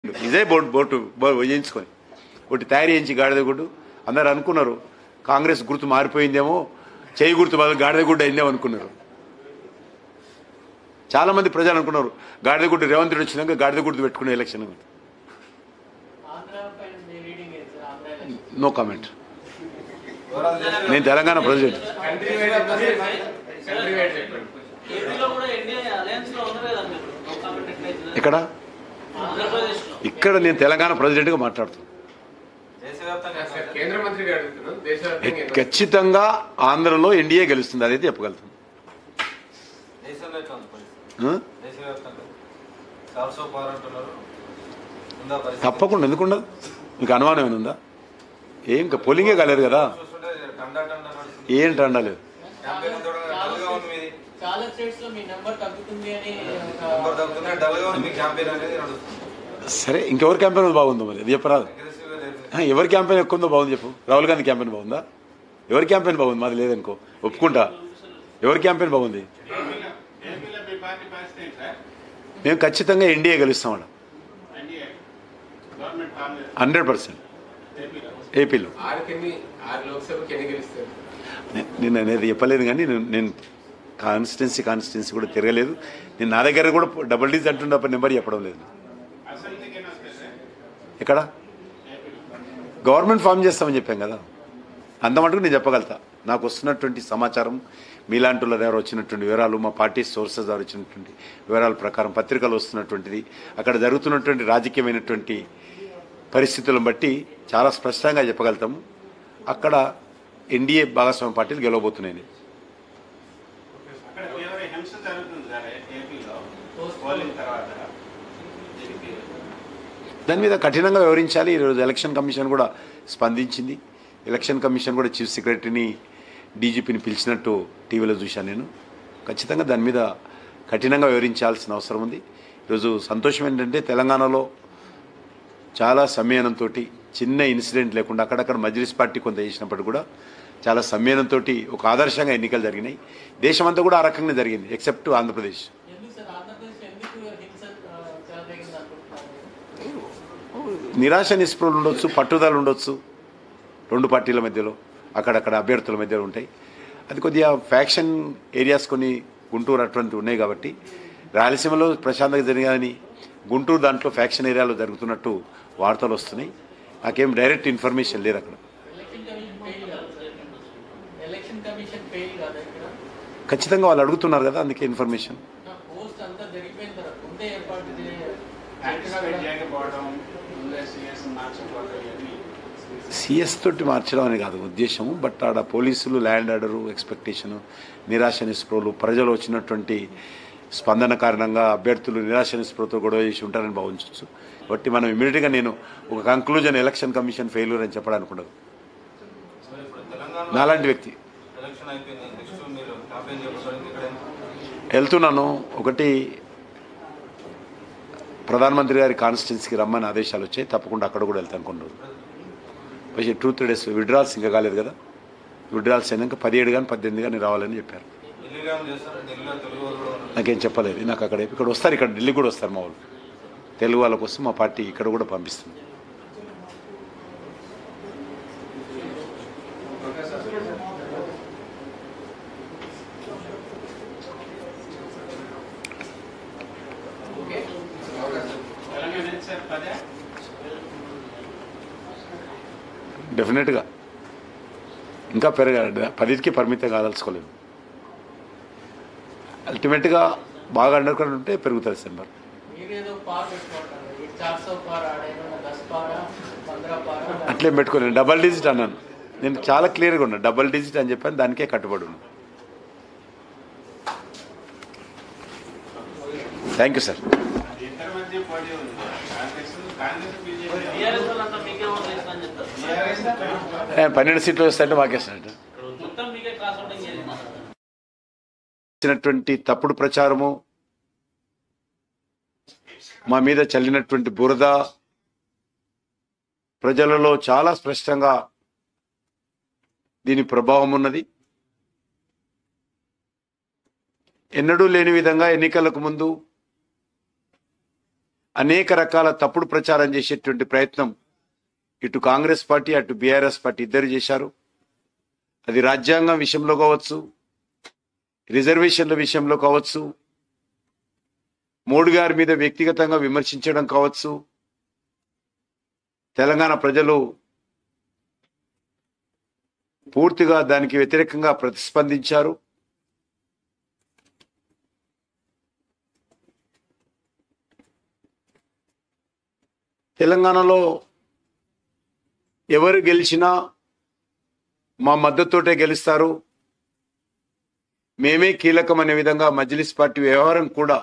ఇదే బోటు వేయించుకొని ఒకటి తయారు చేయించి గాడిద గుడ్డు అందరు అనుకున్నారు కాంగ్రెస్ గుర్తు మారిపోయిందేమో చేయి గుర్తు బదులు గాడిద గుడ్డు అయిందేమో అనుకున్నారు. చాలా మంది ప్రజలు అనుకున్నారు గాడిద గుడ్డు రేవంత్ రెడ్డి వచ్చినాక గాడిద గుర్తు పెట్టుకునే ఎలక్షన్. No comment. నేను తెలంగాణ ప్రెసిడెంట్. ఎక్కడ ఇక్కడ నేను తెలంగాణ ప్రెసిడెంట్గా మాట్లాడుతున్నాను. ఖచ్చితంగా ఆంధ్రలో ఎన్డీఏ గెలుస్తుంది, అదైతే చెప్పగలుగుతాను. తప్పకుండా, ఎందుకుండదు? మీకు అనుమానం ఏమైనా ఉందా? ఏం పోలింగే కాలేదు కదా, ఏంటి అండలేదు. సరే, ఇంకెవరి క్యాంపెయిన్ బాగుందో మరి అది చెప్పరాదు. ఎవరి క్యాంపెయిన్ ఎక్కువ ఉందో బాగుంది చెప్పు. రాహుల్ గాంధీ క్యాంపెయిన్ బాగుందా? ఎవరి క్యాంపెయిన్ బాగుంది? మాది లేదనుకో, ఒప్పుకుంటా. ఎవరి క్యాంపెయిన్ బాగుంది? మేము ఖచ్చితంగా ఎన్డీఏ గెలుస్తాం 100%. ఏపీలో నేను అనేది చెప్పలేదు, కానీ నేను కాన్స్టిట్యున్సీ కూడా తిరగలేదు. నేను నా దగ్గర కూడా డబుల్ డీజ్ అంటున్నప్పుడు నెంబర్ చెప్పడం లేదు. ఎక్కడ గవర్నమెంట్ ఫామ్ చేస్తామని చెప్పాం కదా, అంత మటుకు నేను చెప్పగలుగుతా. నాకు వస్తున్నటువంటి సమాచారం, మీలాంటి వాళ్ళ దగ్గర వచ్చినటువంటి వివరాలు, మా పార్టీ సోర్సెస్ ద్వారా వచ్చినటువంటి వివరాల ప్రకారం, పత్రికలు వస్తున్నటువంటిది, అక్కడ జరుగుతున్నటువంటి రాజకీయమైనటువంటి పరిస్థితులను బట్టి చాలా స్పష్టంగా చెప్పగలుగుతాము. అక్కడ ఎన్డీఏ భాగస్వామ్య పార్టీలు గెలవబోతున్నాయి. దాని మీద కఠినంగా వివరించాలి. ఈరోజు ఎలక్షన్ కమిషన్ కూడా స్పందించింది. ఎలక్షన్ కమిషన్ కూడా చీఫ్ సెక్రటరీని, డీజీపీని పిలిచినట్టు టీవీలో చూశాను నేను. ఖచ్చితంగా దాని మీద కఠినంగా వివరించాల్సిన అవసరం ఉంది. ఈరోజు సంతోషం ఏంటంటే తెలంగాణలో చాలా సంయమనంతో, చిన్న ఇన్సిడెంట్ లేకుండా, అక్కడక్కడ మజ్లిస్ పార్టీ కొంత చేసినప్పటికీ కూడా చాలా సంయమనంతో ఒక ఆదర్శంగా ఎన్నికలు జరిగినాయి. దేశమంతా కూడా ఆ రకంగా జరిగింది, ఎక్సెప్ట్ ఆంధ్రప్రదేశ్. నిరాశ నిస్పృహలు ఉండొచ్చు, పట్టుదల ఉండొచ్చు, రెండు పార్టీల మధ్యలో, అక్కడక్కడ అభ్యర్థుల మధ్యలో ఉంటాయి. అది కొద్దిగా ఫ్యాక్షన్ ఏరియాస్ కొన్ని గుంటూరు అటువంటి ఉన్నాయి కాబట్టి, రాయలసీమలో ప్రశాంతంగా జరిగాయని గుంటూరు దాంట్లో ఫ్యాక్షన్ ఏరియాలో జరుగుతున్నట్టు వార్తలు వస్తున్నాయి. నాకేం డైరెక్ట్ ఇన్ఫర్మేషన్ లేదు అక్కడ. ఖచ్చితంగా వాళ్ళు అడుగుతున్నారు కదా, అందుకే ఇన్ఫర్మేషన్. సిఎస్ తోటి మార్చడం అని కాదు ఉద్దేశము, బట్ ఆడ పోలీసులు ల్యాండ్ ఆర్డరు, ఎక్స్పెక్టేషను, నిరాశ నిస్పృహలు, ప్రజలు వచ్చినటువంటి స్పందన కారణంగా అభ్యర్థులు నిరాశ నిస్పృహతో గొడవ చేసి ఉంటారని భావించవచ్చు. కాబట్టి మనం ఇమీడియట్గా నేను ఒక కంక్లూజన్ ఎలక్షన్ కమిషన్ ఫెయిల్యూర్ అని చెప్పడానికి ఉండదు. నాలాంటి వ్యక్తి వెళ్తున్నాను. ఒకటి, ప్రధానమంత్రి గారి కాన్స్టిట్యున్సీకి రమ్మని ఆదేశాలు వచ్చాయి, తప్పకుండా అక్కడ కూడా వెళ్తాను కొన్ని రోజులు. പക്ഷേ 2-3 days విడ్రాల్స్ ఇంకా కాలేదు కదా, విడ్రాల్స్ అయినాక 17 కానీ 18 కానీ రావాలని చెప్పారు. నాకేం చెప్పలేదు. నాకు ఇక్కడ వస్తారు, ఇక్కడ ఢిల్లీ కూడా వస్తారు మా వాళ్ళు. తెలుగు వాళ్ళ కోసం మా పార్టీ ఇక్కడ కూడా పంపిస్తుంది. డెఫినెట్గా ఇంకా పెరగాలి. 10కి పరిమితం కాదలుచుకోలేదు. అల్టిమేట్గా బాగా అండర్కరెంట్ ఉంటే పెరుగుతుంది సెంబర్. అట్లేం పెట్టుకోలేదు. డబల్ డిజిట్ అన్నాను నేను, చాలా క్లియర్గా ఉన్నాను. డబల్ డిజిట్ అని చెప్పాను, దానికే కట్టుబడి ఉన్నాను. Thank you sir. 12 సీట్లు వస్తాయంటే మాకేస్తాడు. ఇచ్చినటువంటి తప్పుడు ప్రచారము, మా మీద చల్లినటువంటి బురద ప్రజలలో చాలా స్పష్టంగా దీని ప్రభావం ఉన్నది. ఎన్నడూ లేని విధంగా ఎన్నికలకు ముందు అనేక రకాల తప్పుడు ప్రచారం చేసేటువంటి ప్రయత్నం ఇటు కాంగ్రెస్ పార్టీ అటు బీఆర్ఎస్ పార్టీ ఇద్దరు చేశారు. అది రాజ్యాంగం విషయంలో కావచ్చు, రిజర్వేషన్ల విషయంలో కావచ్చు, మోడీ గారి మీద వ్యక్తిగతంగా విమర్శించడం కావచ్చు. తెలంగాణ ప్రజలు పూర్తిగా దానికి వ్యతిరేకంగా ప్రతిస్పందించారు. తెలంగాణలో ఎవరు గెలిచినా మా మద్దతుతోటే గెలుస్తారు, మేమే కీలకం అనే విధంగా మజ్లిస్ పార్టీ వ్యవహారం కూడా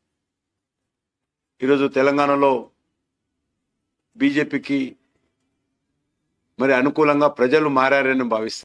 ఈరోజు తెలంగాణలో బీజేపీకి మరి అనుకూలంగా ప్రజలు మారారని భావిస్తారు.